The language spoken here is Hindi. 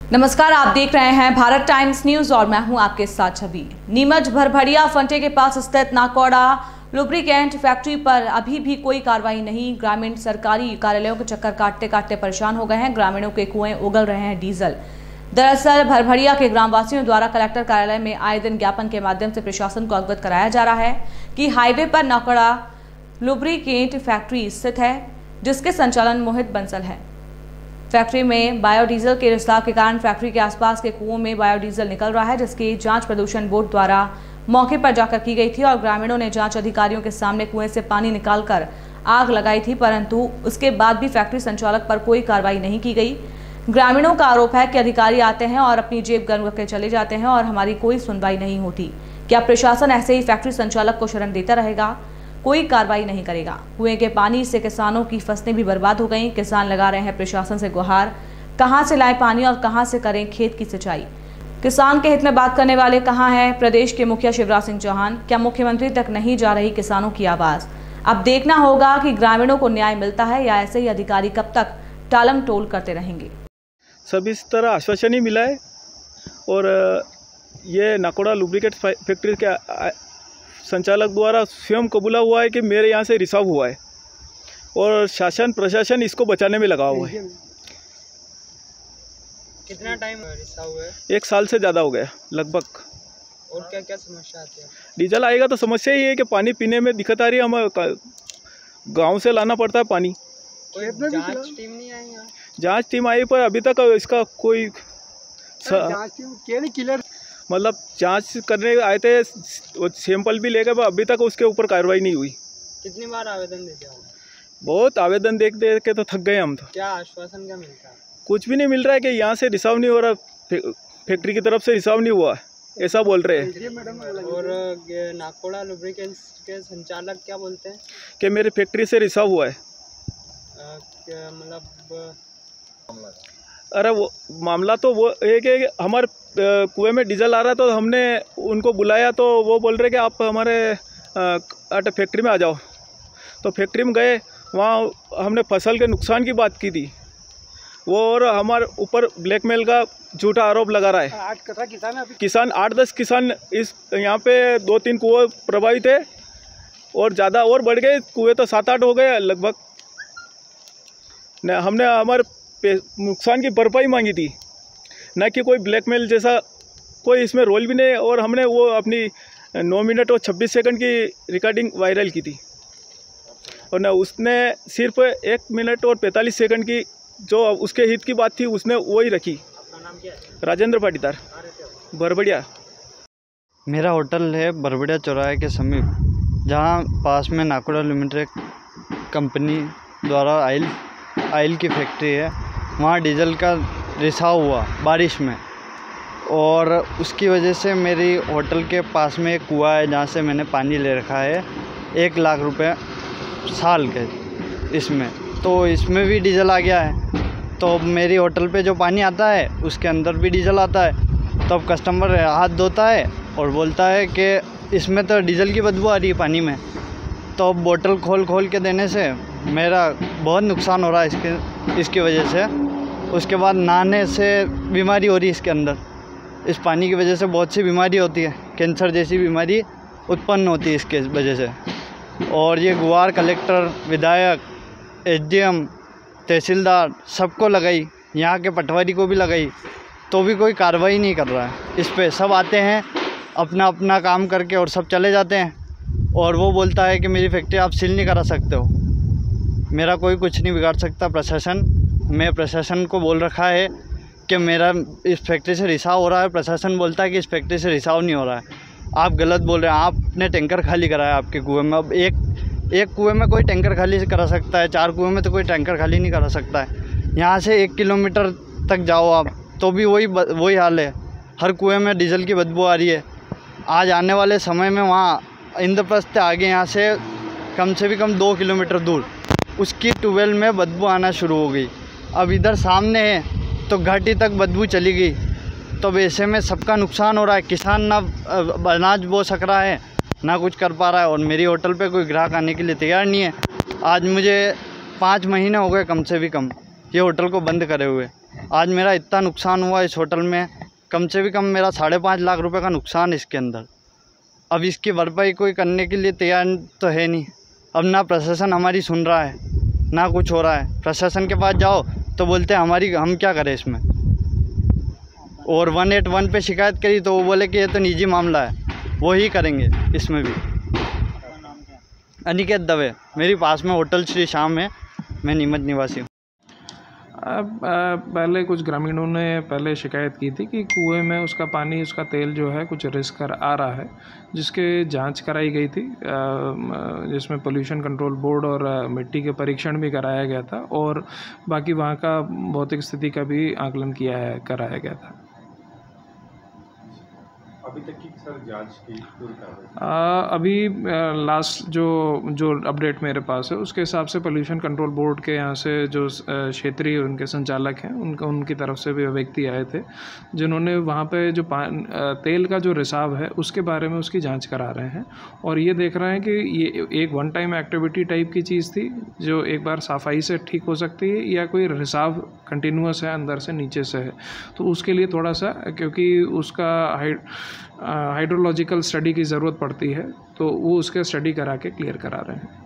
नमस्कार, आप देख रहे हैं भारत टाइम्स न्यूज और मैं हूं आपके साथ छवि। नीमच भरभड़िया फंटे के पास स्थित नाकोड़ा लुब्रिकेंट फैक्ट्री पर अभी भी कोई कार्रवाई नहीं। ग्रामीण सरकारी कार्यालयों के चक्कर काटते काटते परेशान हो गए हैं। ग्रामीणों के कुएं उगल रहे हैं डीजल। दरअसल भरभड़िया के ग्रामवासियों द्वारा कलेक्टर कार्यालय में आए दिन ज्ञापन के माध्यम से प्रशासन को अवगत कराया जा रहा है कि हाईवे पर नाकोड़ा लुब्रिकेंट फैक्ट्री स्थित है, जिसके संचालन मोहित बंसल है। फैक्ट्री में बायोडीजल के रिसाव के कारण फैक्ट्री के आसपास के कुओं में बायोडीजल निकल रहा है, जिसकी जांच प्रदूषण बोर्ड द्वारा मौके पर जाकर की गई थी और ग्रामीणों ने जांच अधिकारियों के सामने कुएं से पानी निकालकर आग लगाई थी, परंतु उसके बाद भी फैक्ट्री संचालक पर कोई कार्रवाई नहीं की गई। ग्रामीणों का आरोप है कि अधिकारी आते हैं और अपनी जेब गर्म करके चले जाते हैं और हमारी कोई सुनवाई नहीं होती। क्या प्रशासन ऐसे ही फैक्ट्री संचालक को शरण देता रहेगा? कोई कार्रवाई नहीं करेगा। कुएं के पानी से किसानों की फसलें भी बर्बाद हो गईं। किसान लगा रहे हैं प्रशासन से गुहार, कहां से लाएं पानी और कहां से करें खेत की सिंचाई। किसान के हित में बात करने वाले कहां हैं प्रदेश के मुखिया शिवराज सिंह चौहान? क्या मुख्यमंत्री तक नहीं जा रही किसानों की आवाज? अब देखना होगा कि ग्रामीणों को न्याय मिलता है या ऐसे ही अधिकारी कब तक टालम टोल करते रहेंगे। सब इस तरह आश्वासन ही मिला है और ये नाकोड़ा लुब्रिकेट फैक्ट्री के संचालक द्वारा स्वयं कबूला हुआ है कि मेरे यहाँ से रिसाव हुआ है और शासन प्रशासन इसको बचाने में लगा हुआ है। कितना टाइम रिसाव हुआ है? 1 साल से ज़्यादा हो गया लगभग। और क्या क्या समस्या आती है? डीजल आएगा तो समस्या ही है कि पानी पीने में दिक्कत आ रही है। हमें गांव से लाना पड़ता है पानी। कोई जांच टीम नहीं आई यहाँ? जांच टीम आई पर अभी तक इसका कोई मतलब जांच करने आए थे, सैंपल भी ले गए, अभी तक उसके ऊपर कार्रवाई नहीं हुई। कितनी बार आवेदन देते हो? बहुत आवेदन देख दे के तो थक गए हम तो। क्या आश्वासन क्या मिलता है? कुछ भी नहीं मिल रहा है कि यहाँ से रिसाव नहीं हो रहा, फैक्ट्री की तरफ से रिसाव नहीं हुआ, ऐसा बोल रहे हैं। और नाकोड़ा लुब्रिकेंट्स के संचालक क्या बोलते हैं? कि मेरी फैक्ट्री से रिसाव हुआ है। मतलब अरे वो मामला तो वो है कि हमारे कुएं में डीजल आ रहा है, तो हमने उनको बुलाया तो वो बोल रहे कि आप हमारे फैक्ट्री में आ जाओ। तो फैक्ट्री में गए, वहाँ हमने फसल के नुकसान की बात की थी वो, और हमारे ऊपर ब्लैकमेल का झूठा आरोप लगा रहा है। किसान 8-10 किसान इस यहाँ पे 2-3 कुएं प्रभावित है और ज़्यादा और बढ़ गए, कुएं तो 7-8 हो गए लगभग। हमने हमारे नुकसान की भरपाई मांगी थी, न कि कोई ब्लैकमेल जैसा कोई इसमें रोल भी नहीं। और हमने वो अपनी 9 मिनट और 26 सेकंड की रिकॉर्डिंग वायरल की थी और न उसने सिर्फ 1 मिनट और 45 सेकंड की जो उसके हित की बात थी उसने वही रखी। आपका नाम क्या है? राजेंद्र पाटीदार, भरभड़िया। मेरा होटल है भरभड़िया चौराहे के समीप, जहाँ पास में नाकोड़ा लिमिटेड कंपनी द्वारा आयल की फैक्ट्री है। वहाँ डीजल का रिसाव हुआ बारिश में और उसकी वजह से मेरी होटल के पास में एक कुआं है जहाँ से मैंने पानी ले रखा है 1 लाख रुपए साल के इसमें, तो इसमें भी डीजल आ गया है। तो मेरी होटल पे जो पानी आता है उसके अंदर भी डीजल आता है। तो अब कस्टमर हाथ धोता है और बोलता है कि इसमें तो डीजल की बदबू आ रही है पानी में। तो अब बोतल खोल के देने से मेरा बहुत नुकसान हो रहा है इसकी वजह से। उसके बाद नहाने से बीमारी हो रही है इसके अंदर। इस पानी की वजह से बहुत सी बीमारी होती है, कैंसर जैसी बीमारी उत्पन्न होती है इसके वजह से। और ये गुहार कलेक्टर, विधायक, एसडीएम, तहसीलदार सबको लगाई, यहाँ के पटवारी को भी लगाई, तो भी कोई कार्रवाई नहीं कर रहा है इस पे। सब आते हैं अपना अपना काम करके और सब चले जाते हैं और वो बोलता है कि मेरी फैक्ट्री आप सील नहीं करा सकते हो। मेरा कोई कुछ नहीं बिगाड़ सकता प्रशासन। मैं प्रशासन को बोल रखा है कि मेरा इस फैक्ट्री से रिसाव हो रहा है। प्रशासन बोलता है कि इस फैक्ट्री से रिसाव नहीं हो रहा है, आप गलत बोल रहे हैं। आपने टैंकर खाली कराया आपके कुएं में। अब एक कुएं में कोई टैंकर खाली करा सकता है, 4 कुएं में तो कोई टैंकर खाली नहीं करा सकता है। यहाँ से 1 किलोमीटर तक जाओ आप तो भी वही हाल है। हर कुएं में डीजल की बदबू आ रही है। आज आने वाले समय में वहाँ इंद्रप्रस्थ से आगे यहाँ से कम 2 किलोमीटर दूर उसकी ट्यूबवेल में बदबू आना शुरू हो गई। अब इधर सामने है तो घाटी तक बदबू चली गई। तो ऐसे में सबका नुकसान हो रहा है। किसान ना अनाज बो सक रहा है, ना कुछ कर पा रहा है और मेरी होटल पे कोई ग्राहक आने के लिए तैयार नहीं है। आज मुझे 5 महीने हो गए कम से भी कम ये होटल को बंद करे हुए। आज मेरा इतना नुकसान हुआ इस होटल में, कम से भी कम मेरा 5.5 लाख रुपए का नुकसान है इसके अंदर। अब इसकी भरपाई कोई करने के लिए तैयार तो है नहीं। अब ना प्रशासन हमारी सुन रहा है, ना कुछ हो रहा है। प्रशासन के पास जाओ तो बोलते हैं हम क्या करें इसमें। और 181 पे शिकायत करी तो वो बोले कि ये तो निजी मामला है, वो ही करेंगे इसमें भी। अनिकेत दवे, मेरी पास में होटल श्री श्याम है, मैं नीमच निवासी हूँ। पहले कुछ ग्रामीणों ने पहले शिकायत की थी कि कुएं में उसका पानी, उसका तेल जो है कुछ रिस्क आ रहा है, जिसके जांच कराई गई थी, जिसमें पोल्यूशन कंट्रोल बोर्ड और मिट्टी के परीक्षण भी कराया गया था और बाकी वहाँ का भौतिक स्थिति का भी आकलन कराया गया था। अभी तक की सर जांच की अभी लास्ट जो अपडेट मेरे पास है उसके हिसाब से पोल्यूशन कंट्रोल बोर्ड के यहाँ से जो क्षेत्रीय उनके संचालक हैं उनकी तरफ से भी व्यक्ति आए थे, जिन्होंने वहाँ पे जो तेल का जो रिसाव है उसके बारे में उसकी जांच करा रहे हैं और ये देख रहे हैं कि ये एक वन टाइम एक्टिविटी टाइप की चीज़ थी जो एक बार सफाई से ठीक हो सकती है या कोई रिसाव कंटिन्यूस है अंदर से नीचे से है। तो उसके लिए थोड़ा सा, क्योंकि उसका हाइड्रोलॉजिकल स्टडी की ज़रूरत पड़ती है, तो वो उसके स्टडी करा के क्लियर करा रहे हैं।